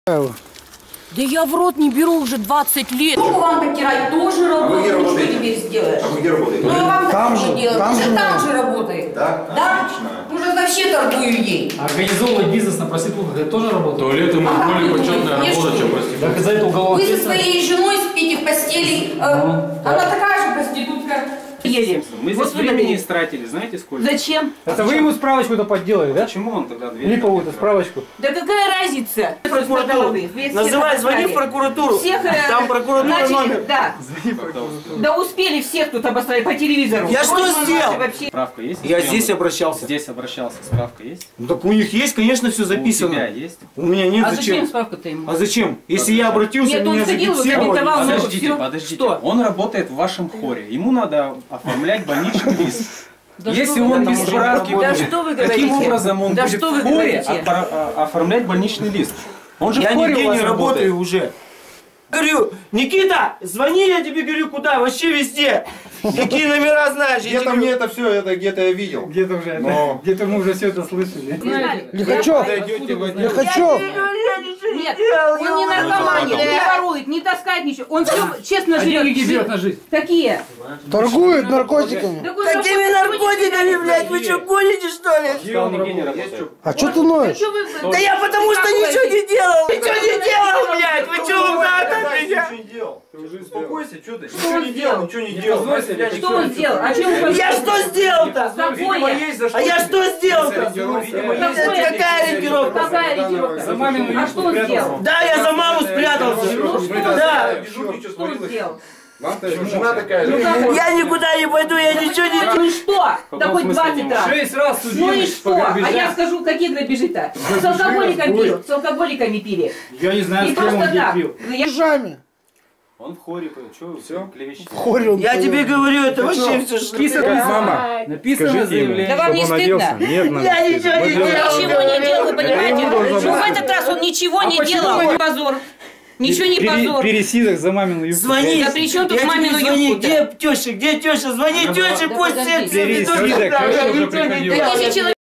Да я в рот не беру уже 20 лет. Руку вам потирать тоже работает. Ну что теперь сделаешь? А вы где работаете? Ну я вам там же, там же работает. Да? Да? Отлично. Уже вообще торгую ей. Организовывать бизнес на проститутках, это тоже работа? Туалет ему более почетная работа, чем проститутка. Так за это уголовная Вы со ответственность? своей женой спите в постели. Она такая же проститутка. Едем. Мы здесь времени истратили, знаете сколько? Зачем? Это вы ему справочку-то подделали, да? Почему он тогда дверь? Липовую-то справочку. Да какая разница? Называй, звони в прокуратуру. Всех, Там прокуратура начали, номер. Да. Да успели всех тут обосрать по телевизору. Я что Вроде сделал? вообще. Справка есть? Я здесь обращался. Здесь обращался. Справка есть? Ну, так у них есть, конечно, все У тебя записано. есть? У меня нет, А зачем зачем? справка-то ему? А зачем? Если я обратился, Нет, он меня ходил, зафиксировали. комментовал. Подождите, всё. подождите. Что? Он работает в вашем хоре. Ему надо оформлять больничный лист. Да Если что вы он без говорите? справки Да будет, что вы каким говорите? образом он Да будет что вы в хоре говорите? оформлять больничный лист? Он же Я в хоре нигде у вас не работаю уже. Говорю, Никита, звони, я тебе говорю, куда? Вообще везде. Какие номера знаешь? Я Где-то тебе мне говорю. это все, это где-то я видел. Где-то уже, Но- где-то мы уже все это слышали. Лихачев, Лихачев. Нет, он не наркоманит, не ворует, не таскает ничего. Он все честно А деньги живет. берет на жизнь. Какие? Торгует наркотиками. Какими наркотиками, блядь? Вы что, гоните, что ли? Сказал, нигде не работает. А что ты ноешь? Да я потому что ничего не делал. Ничего не делал, блядь. Вы что, узнали от меня? Ничего не делал. Ты уже успокойся, что ты? Что он сделал? Ничего не делал. Что он сделал? А чем он Я что сделал-то? Какое? А я что сделал-то? Какая ориентировка? Какая ориентировка? За мамину А что он сделал? Да, я за маму спрятался. Ну что он Да. сделал? Что он сделал? Жена такая же. Я никуда не пойду, я ничего не делаю. Ну и что? Да хоть 20 раз. 6 раз Ну и судились что? по А я грабежам. скажу, какие грабежи-то? С алкоголиком пил, с алкоголиками пили. Я не знаю, И с кем он просто где так. пил. Я- Он в хоре, что Всё? клевещете? Я тебе говорю, это вообще все Список что. написано заявление. Да вам не стыдно? Я ничего не делал. Ничего не делал, вы понимаете? Ну, в этот раз он ничего не делал. Позор. Ничего не позор. Пересидок за мамину юбку. Звони. Да при чем тут Я тебе мамину звони. юбку-то? Где теща? Где теща? Звони теща, пусть подожди. все Пересидок, цветут. уже приходил. Да 10 человек